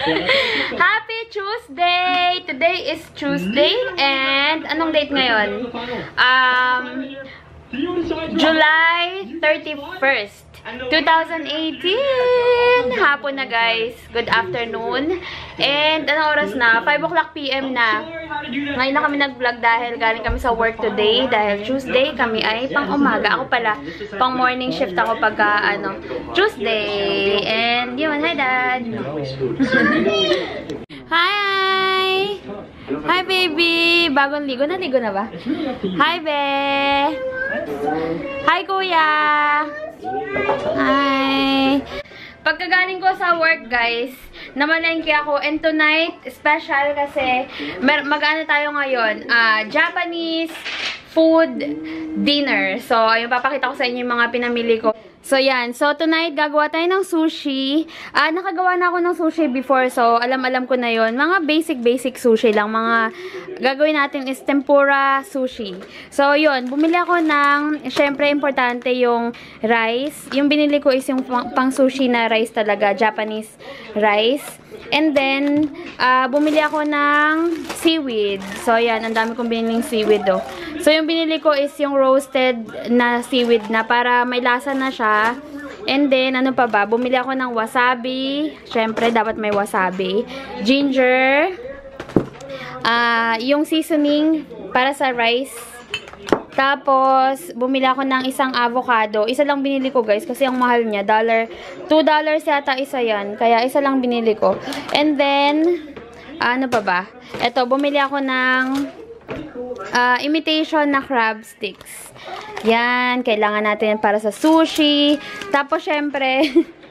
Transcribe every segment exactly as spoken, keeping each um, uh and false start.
Happy Tuesday! Today is Tuesday and anong date ngayon? Um, July thirty-first, two thousand eighteen! Hapon na guys. Good afternoon. And anong oras na? five o'clock p m na. Ngayon na kami nag-vlog dahil galing kami sa work today. Dahil Tuesday kami ay pang umaga. Ako pala, pang morning shift ako pagka ano, Tuesday. And yun, hi dad! Hi! Hi baby! Bagong ligo. Naligo na ba? Hi be! Hi kuya! Hi! Pagkagaling ko sa work guys, namalengke ako. And tonight, special kasi mag-ano tayo ngayon? Uh, Japanese food dinner. So, ayun, papakita ko sa inyo yung mga pinamili ko. So, yan. So, tonight, gagawa tayo ng sushi. Ah, nakagawa na ako ng sushi before. So, alam-alam ko na yon. Mga basic-basic sushi lang. Mga gagawin natin is tempura sushi. So, yun. Bumili ako ng, syempre, importante yung rice. Yung binili ko is yung pang, pang sushi na rice talaga. Japanese rice. And then, uh, bumili ako ng seaweed. So, yan. Ang dami kong biniling seaweed, oh. So, yung binili ko is yung roasted na seaweed na para may lasa na siya. And then, ano pa ba? Bumili ako ng wasabi. Siyempre, dapat may wasabi. Ginger. Uh, yung seasoning para sa rice. Tapos, bumili ako ng isang avocado. Isa lang binili ko, guys. Kasi ang mahal niya. Dollar, two dollars yata isa yan. Kaya, isa lang binili ko. And then, ano pa ba? Ito, bumili ako ng uh, imitation na crab sticks. Yan. Kailangan natin para sa sushi. Tapos, syempre,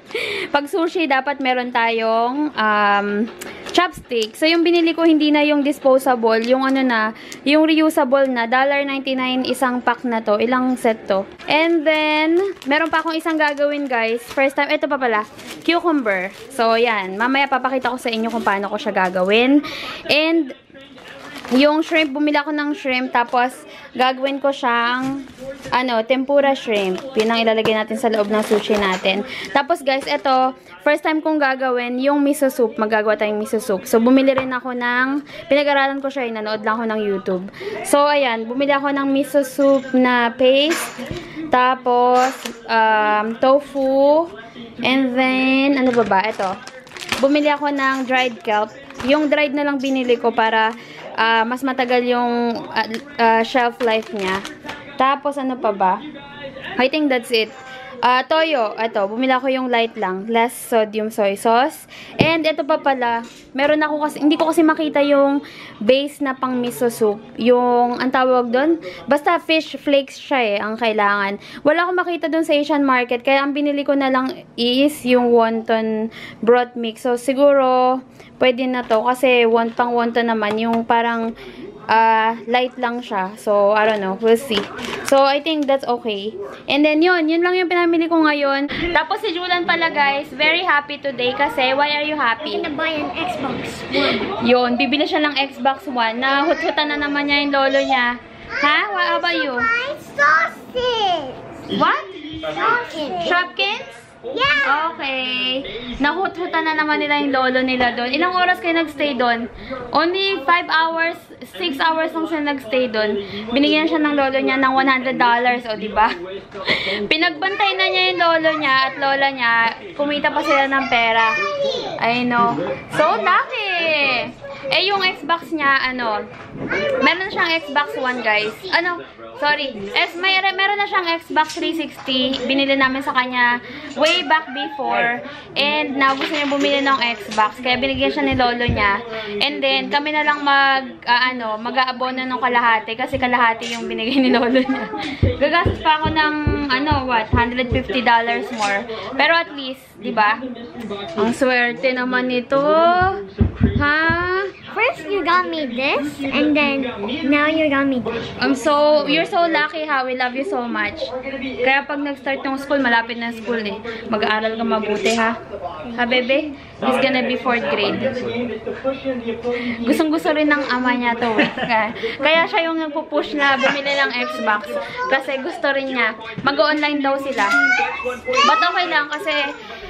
pag sushi, dapat meron tayong um, chopstick. So, yung binili ko, hindi na yung disposable. Yung ano na, yung reusable na. one ninety-nine isang pack na to. Ilang set to. And then, meron pa akong isang gagawin, guys. First time, ito pa pala. Cucumber. So, yan. Mamaya papakita ko sa inyo kung paano ko siya gagawin. And, yung shrimp, bumili ako ng shrimp. Tapos, gagawin ko siyang, ano, tempura shrimp. Yun ang ilalagay natin sa loob ng sushi natin. Tapos, guys, ito, first time kong gagawin, yung miso soup. Magagawa tayong miso soup. So, bumili rin ako ng, pinag-aralan ko siya, nanood lang ako ng YouTube. So, ayan, bumili ako ng miso soup na paste. Tapos, um, tofu. And then, ano ba ba? Ito. Bumili ako ng dried kelp. Yung dried na lang binili ko para Uh, mas matagal yung uh, uh, shelf life niya. Tapos, ano pa ba? I think that's it. Uh, toyo. Ito, bumili ako yung light lang. Less sodium soy sauce. And ito pa pala, meron ako kasi, hindi ko kasi makita yung base na pang miso soup. Yung, ang tawag doon, basta fish flakes siya eh, ang kailangan. Wala akong makita doon sa Asian market. Kaya ang binili ko na lang is yung wonton broth mix. So, siguro, pwede na to. Kasi, won, pang wonton naman, yung parang, Uh, light lang siya. So, I don't know. We'll see. So, I think that's okay. And then, yun. Yun lang yung pinamili ko ngayon. Tapos, si Julan pala, guys. Very happy today. Kasi, why are you happy? I'm gonna buy an Xbox One. Yun. Bibili siya ng Xbox One. Nahut-hutan na naman niya yung lolo niya. Ha? What about you? My sausage. What? Shopkins. Shopkins? Yeah. Okay. Nahut-hutan na naman nila yung lolo nila doon. Ilang oras kayo nagstay doon? Only five hours, six hours lang siya nagstay doon. Binigyan siya ng lolo niya ng one hundred dollars. O, diba? Pinagbantay na niya yung lolo niya at lola niya. Kumita pa sila ng pera. I know. So, lucky! Eh, yung Xbox niya, ano, meron siyang Xbox One, guys. Ano, sorry. Es, may, meron na siyang Xbox three sixty. Binili namin sa kanya way back before. And now, gusto niya bumili ng Xbox. Kaya binigyan siya ni lolo niya. And then, kami na lang mag, uh, ano, mag-aabono ng kalahati. Kasi kalahati yung binigay ni lolo niya. Gagastos pa ako ng, ano, what, one hundred fifty dollars more. Pero at least, diba? Ang swerte naman nito. Ha? First, you got me this, and then now you got me this. I'm so, you're so lucky ha. We love you so much. Kaya pag nag-start yung school, malapit na school eh. Mag-aaral ka mabuti ha. Ha, bebe? He's gonna be fourth grade. Gustong-gusto rin ng ama niya to eh. Kaya siya yung nagpo-push na bumili ng Xbox. Kasi gusto rin niya. Mag-online daw sila. But okay lang kasi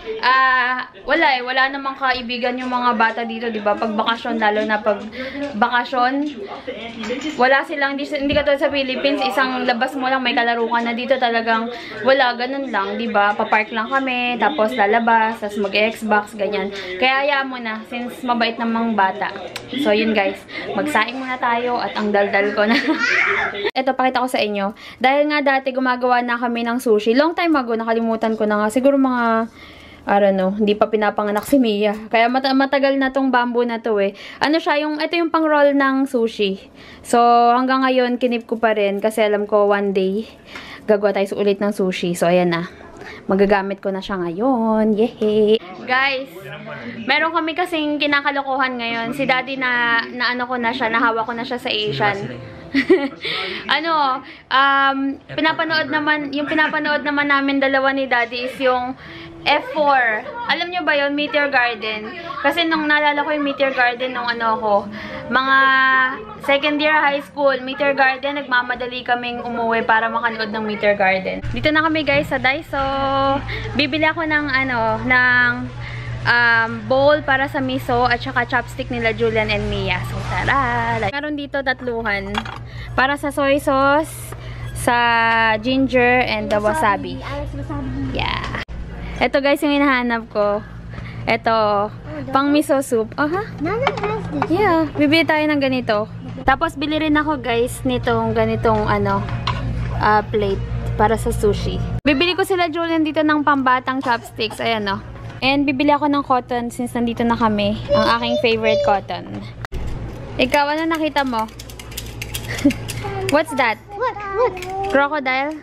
ah, wala eh. Wala namang kaibigan yung mga bata dito, di ba? Pag bakasyon, lalo na pag bakasyon, wala silang, hindi, hindi katulad sa Philippines, isang labas mo lang, may kalaro ka na. Dito talagang, wala, ganun lang, di ba? Papark lang kami, tapos lalabas, tapos mag-Xbox, ganyan. Kaya hayaan mo na, since mabait namang bata. So, yun guys, magsaing muna tayo at ang daldal ko na. Ito, pakita ko sa inyo. Dahil nga dati gumagawa na kami ng sushi. Long time ago, nakalimutan ko na nga. Siguro mga, I don't know, hindi pa pinapanganak si Mia. Kaya mat matagal na tong bamboo na to eh. Ano siya, yung, ito yung pang-roll ng sushi. So, hanggang ngayon, kinip ko pa rin. Kasi alam ko, one day, gagawa tayo ulit ng sushi. So, ayan na. Magagamit ko na siya ngayon. Yehey! Guys, meron kami kasing kinakalokohan ngayon. Si Daddy na, na ano ko na siya, nahawa ko na siya sa Asian. ano, um, pinapanood naman, yung pinapanood naman namin dalawa ni Daddy is yung F four. Alam nyo ba yun? Meteor Garden. Kasi nung naalala ko yung Meteor Garden nung ano ako, mga second year high school, Meteor Garden, nagmamadali kaming umuwi para makanood ng Meteor Garden. Dito na kami guys sa Daiso. Bibili ako ng ano, ng um, bowl para sa miso at saka chopstick nila Julian and Mia. So tara! Meron dito tatluhan. Para sa soy sauce, sa ginger, and the wasabi. Yeah. Ito guys yung hinahanap ko. Ito, pang miso soup. Aha. Yeah, bibili tayo ng ganito. Tapos bili rin ako guys nitong ganitong ano, uh, plate para sa sushi. Bibili ko sila Julian dito ng pambatang chopsticks. Ayan o. And bibili ako ng cotton since nandito na kami. Ang aking favorite cotton. Ikaw, ano nakita mo? What's that? Look, look. Crocodile?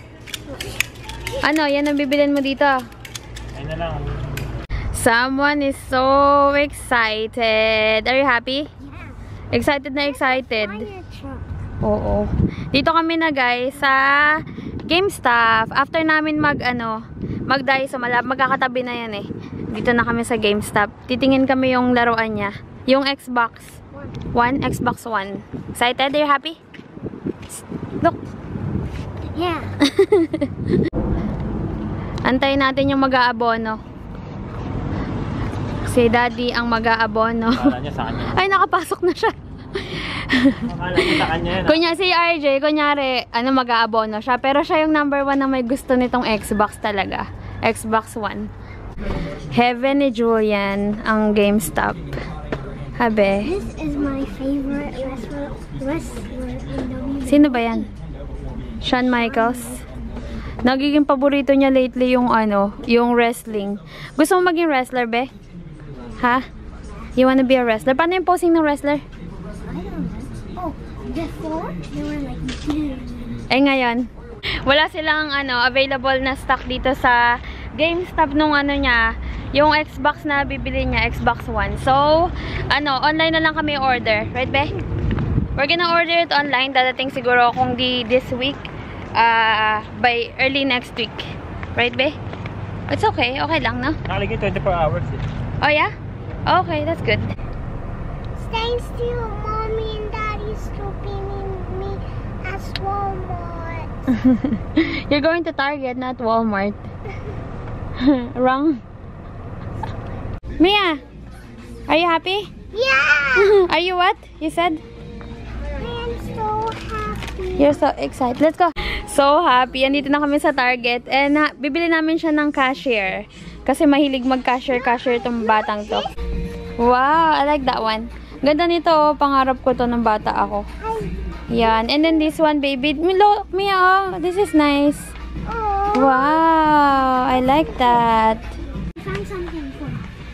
Ano, yan ang bibilin mo dito. Ayun na lang. Someone is so excited. Are you happy? Yeah. Excited na excited. Fire truck. Oo. Dito kami na guys sa GameStop. After namin mag ano, mag-Daiso, magkakatabi na yan eh. Dito na kami sa GameStop. Titingin kami yung laruan niya. Yung Xbox One, Xbox One. Excited? Are you happy? Look. Yeah. Antayin natin yung mag-aabono. Si Daddy ang mag-aabono. Akala niya sa kanya. Ay, nakapasok na siya. Akala niya sa kanya yan. Kunya si R J, kunyari, ano, mag-aabono siya. Pero siya yung number one na may gusto nitong Xbox talaga. Xbox One. Heaven ni Julian ang GameStop. Habe. This is my favorite wrestler, wrestler in W W E. Sino ba yan? Shawn Michaels. Nagiging paborito niya lately yung ano, yung wrestling. Gusto mo maging wrestler, be? Ha? You wanna be a wrestler? Paano yung posing ng wrestler? I don't know. Oh, before they were like. Eh ngayon, wala silang ano, available na stock dito sa GameStop nung ano niya, yung Xbox na bibili niya, Xbox One. So, ano, online na lang kami order. Right, be? We're gonna order it online. Dadating siguro kung di this week. Uh, by early next week. Right, be? It's okay. Okay lang, no? Nakalagay twenty-four hours eh. Oh, yeah? Okay, that's good. Stay still, mommy and daddy scooping me at Walmart. You're going to Target, not Walmart. Wrong. Mia, are you happy? Yeah! Are you what? You said? I'm so happy. You're so excited. Let's go. So happy. Andito na kami sa Target. And uh, bibili namin siya ng cashier. Kasi mahilig mag-cashier-cashier itong batang to. Wow, I like that one. Ganda nito. Pangarap ko to ng bata ako. Yan. And then this one, baby. Look, Mia, oh, this is nice. Oh. Wow, I like that. I found something fun.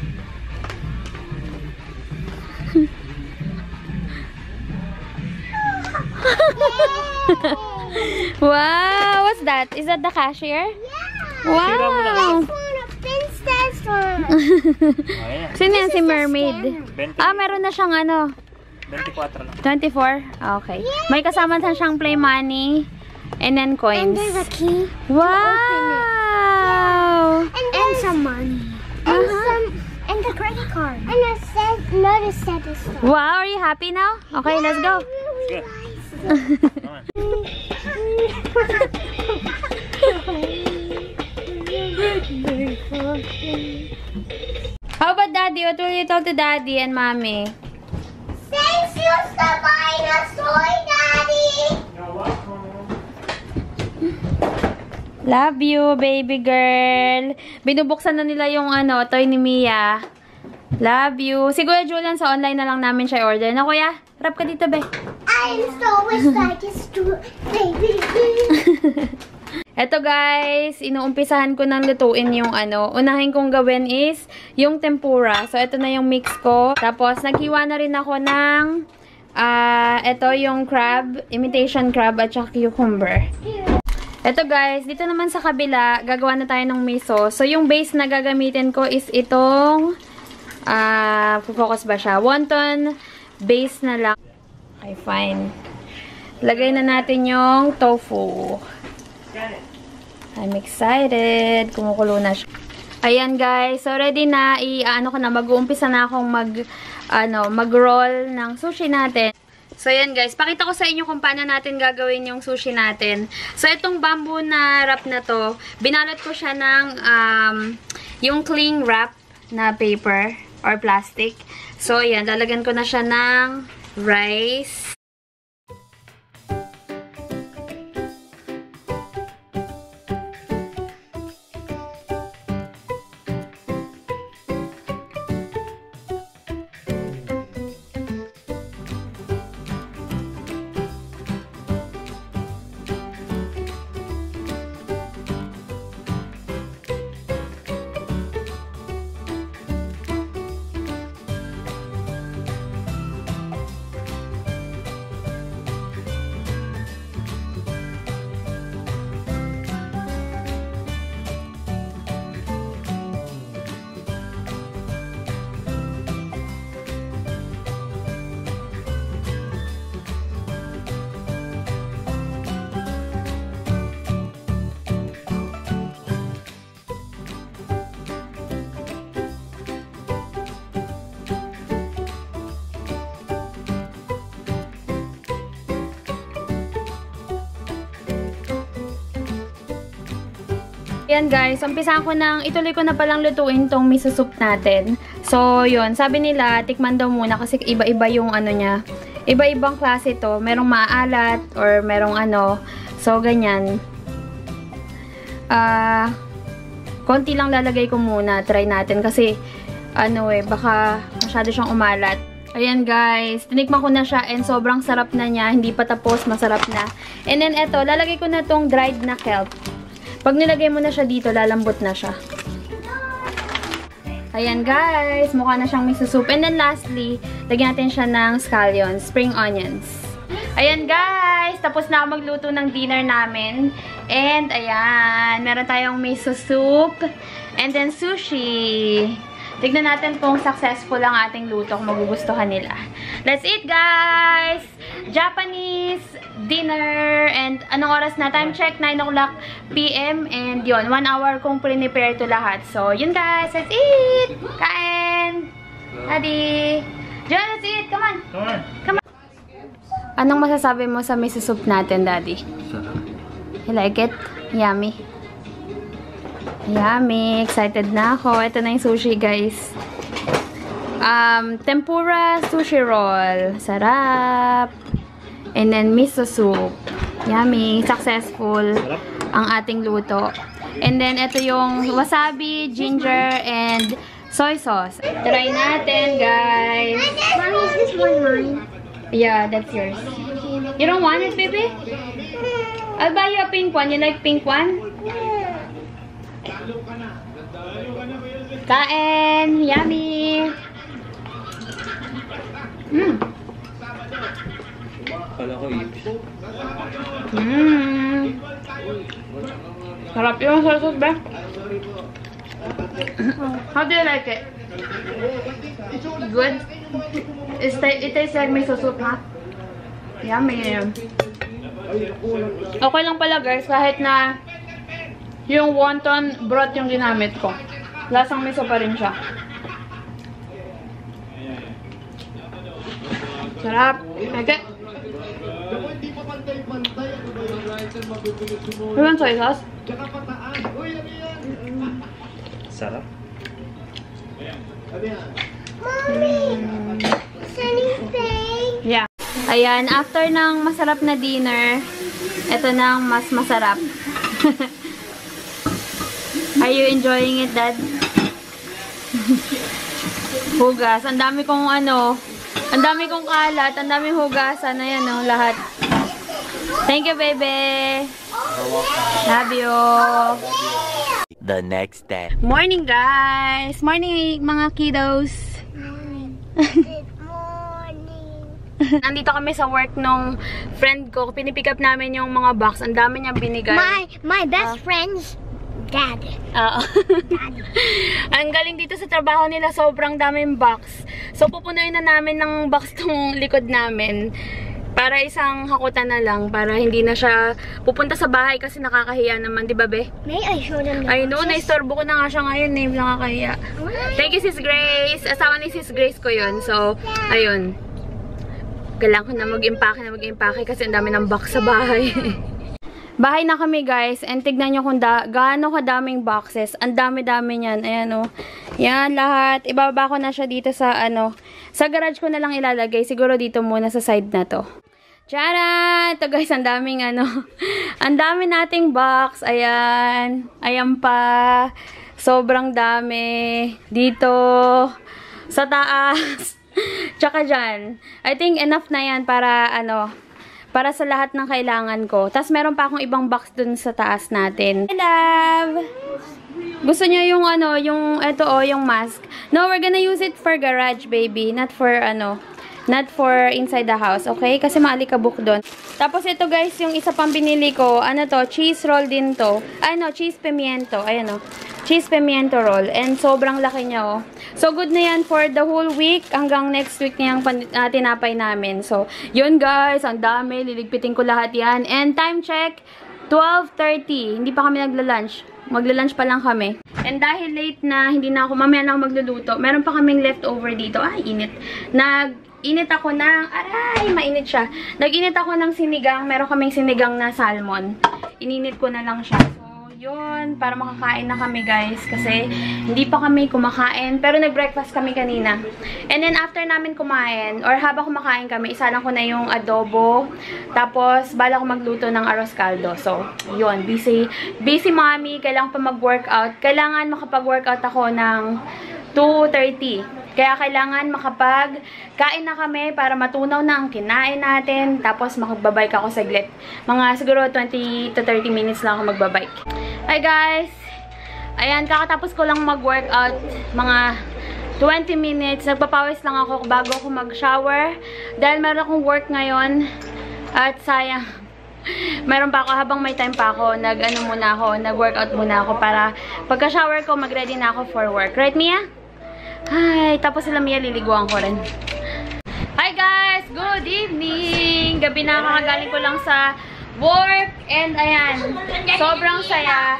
Wow, what's that? Is that the cashier? Yeah! Wow! That's one of Princess one. Sino yan? Si Mermaid? twenty, Ah, meron na siyang ano? twenty-four lang. twenty-four? Okay. May kasama na siyang play money. And then And coins. there's a key. Wow! And, and some money. And Uh-huh. some and the credit card. And a set another set of stuff. Wow, are you happy now? Okay, let's go. Good. Come on. How about Daddy? What will you tell to Daddy and Mommy? Thanks you for buying a toy, Daddy. Love you, baby girl. Binubuksan na nila yung ano, toy ni Mia. Love you. Siguro, Julian, sa online na lang namin siya order. Na, kuya? Rap ka dito, be. I'm so excited to baby. Eto, guys. Inuumpisahan ko nang lutuin yung ano. Unahin kong gawin is yung tempura. So, eto na yung mix ko. Tapos, naghiwa na rin ako ng uh, eto yung crab, imitation crab at saka cucumber. Eto guys, dito naman sa kabila, gagawa na tayo ng miso. So, yung base na gagamitin ko is itong, ah, uh, focus ba siya? Wonton base na lang. Okay, fine. Lagay na natin yung tofu. I'm excited. Kumukulo na siya. Ayan guys, so ready na. I-ano ko na, mag-uumpisa na akong mag, ano, mag-roll ng sushi natin. So, ayan guys. Pakita ko sa inyo kung paano natin gagawin yung sushi natin. So, itong bamboo na wrap na to, binalot ko siya ng um, yung cling wrap na paper or plastic. So, ayan. Lalagyan ko na siya ng rice. Ayan guys, umpisahan ko nang, ituloy ko na palang lutuin tong miso soup natin. So, yun, sabi nila, tikman daw muna kasi iba-iba yung ano niya. Iba-ibang klase to. Merong maalat or merong ano. So, ganyan. Ah, uh, konti lang lalagay ko muna. Try natin kasi, ano eh, baka masyado siyang umalat. Ayan guys, tinikman ko na siya and sobrang sarap na niya. Hindi pa tapos, masarap na. And then, eto, lalagay ko na tong dried na kelp. Pag nilagay mo na siya dito, lalambot na siya. Ayan guys, mukha na siyang miso soup. And then lastly, lagyan natin siya ng scallions, spring onions. Ayan guys, tapos na ako magluto ng dinner namin. And ayan, meron tayong miso soup. And then sushi. Tignan natin kung successful ang ating luto, kung magugustuhan nila. Let's eat guys! Japanese dinner. And anong oras na? Time check, nine o'clock p m And yun, one hour kong pre-prepare to lahat. So, yun guys, let's eat! Kain! Daddy! John, let's eat! Come on! Come on! Come on! Anong masasabi mo sa miso soup natin, Daddy? You like it? Yummy! Yummy! Excited na ako. Ito na yung sushi, guys. Um, tempura sushi roll. Sarap! And then, miso soup. Yummy! Successful ang ating luto. And then, ito yung wasabi, ginger, and soy sauce. Try natin, guys! Mommy, is this one mine? Yeah, that's yours. You don't want it, baby? I'll buy you a pink one. You like pink one? Kain! Yummy! Mmm! Kala ko ipis. Mmm! Sarap yung sauce, ba? How do you like it? Good? It's it tastes like miso soup, ha? Yummy! Okay lang pala, guys, kahit na yung wonton broth yung ginamit ko. Lasang miso pa rin siya. Sarap. Okay. You want soy sauce? Sarap. Mommy, is anything? Yeah. Ayan, after ng masarap na dinner, ito na ang mas masarap. Are you enjoying it, Dad? Hugas. Ang dami kong ano, ang dami kong kalat, ang dami hugasan. Ayan o, lahat. Thank you, baby. Love you. The next day. Morning, guys. Morning, mga kiddos. Good morning. Nandito kami sa work nung friend ko. Pinipick up namin yung mga box. Ang dami niyang binigay. My my Uh, best friend's dad. Oo. Ang galing dito sa trabaho nila, sobrang daming box. So, pupunuin na namin ng box tong likod namin. Para isang hakutan na lang. Para hindi na siya pupunta sa bahay kasi nakakahiya naman. Di ba, be? May I show them the I know, boxes? naistorbo ko na nga siya ngayon eh. Nakakahiya. Thank you, Sis Grace. Asawa ni Sis Grace ko yun. So, ayun. Kailangan ko na mag-impake na mag-impake kasi ang dami ng box sa bahay. Bahay na kami, guys. And tignan nyo kung da gaano kadaming boxes. Ang dami-dami niyan. Ayan, oh. Yan, lahat. Ibaba ko na siya dito sa, ano, sa garage ko na lang ilalagay. Siguro dito muna sa side na to. Tcharan! Ito, guys, ang daming, ano, ang dami nating box. Ayan. Ayan pa. Sobrang dami. Dito. Sa taas. Tsaka dyan. I think enough na yan para, ano, para sa lahat ng kailangan ko. Tapos meron pa akong ibang box dun sa taas natin. Hey, love! Gusto niya yung ano, yung, eto o, oh, yung mask. No, we're gonna use it for garage, baby. Not for, ano, not for inside the house, okay? Kasi maalikabok doon. Tapos ito, guys, yung isa pang binili ko. Ano to? Cheese roll din to. Ay, no, cheese pimiento. Ayan, o. Cheese pimiento roll. And sobrang laki niya, oh. So, good na yan for the whole week. Hanggang next week na yung uh, tinapay namin. So, yun, guys. Ang dami. Liligpitin ko lahat yan. And time check, twelve thirty. Hindi pa kami nagla-lunch. Magla-lunch pa lang kami. And dahil late na, hindi na ako, mamaya na ako magluluto. Meron pa kaming leftover dito. Ay, init. Nag-init ako ng, aray, mainit siya. Nag-init ako ng sinigang. Meron kaming sinigang na salmon. Ininit ko na lang siya. So, yun. Para makakain na kami, guys. Kasi, hindi pa kami kumakain. Pero nag-breakfast kami kanina. And then, after namin kumain, or habang kumakain kami, isalang ko na yung adobo. Tapos, bala ko magluto ng arroz caldo. So, yun. Busy. Busy mommy. Kailangan pa mag-workout. Kailangan makapag-workout ako ng two thirty. Kaya kailangan makapag-kain na kami para matunaw na ang kinain natin. Tapos, makagbabike ako saglit. Mga siguro twenty to thirty minutes lang ako magbabike. Hi, guys! Ayan, kakatapos ko lang mag-workout. Mga twenty minutes. Nagpapawis lang ako bago ako mag-shower. Dahil meron akong work ngayon. At sayang. Meron pa ako, habang may time pa ako, nag-ano muna ako, nag-workout muna ako para pagka-shower ko, mag-ready na ako for work. Right, Mia? Hi! Tapos sila Mia, liliguan ko rin. Hi, guys! Good evening! Gabi na, kakagaling ko lang sa work. And ayan, sobrang saya.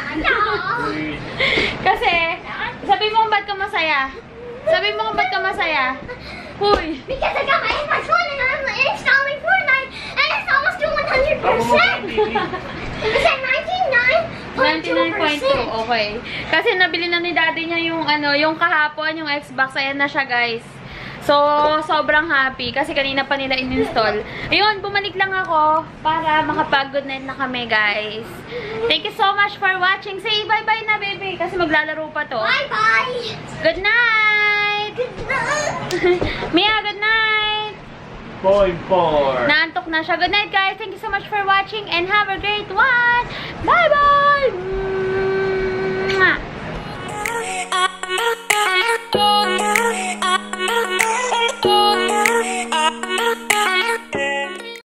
Kasi, sabi mo ba't ka masaya? Sabi mo ba't ka masaya? Huy! Because I got my Xbox One and I'm installing Fortnite and it's almost to one hundred percent. It's at ninety-nine point two ninety-nine point two, percent. okay. Kasi nabili na ni daddy niya yung ano, yung kahapon, yung Xbox. Ayan na siya, guys. So, sobrang happy kasi kanina pa nila in-install. Ayun, bumalik lang ako para makapag-good night na kami, guys. Thank you so much for watching. Say bye-bye na, baby, kasi maglalaro pa to. Bye-bye. Good night! Good night. Mia, good night! Point four. Naantok na siya. Good night, guys. Thank you so much for watching and have a great one. Bye-bye!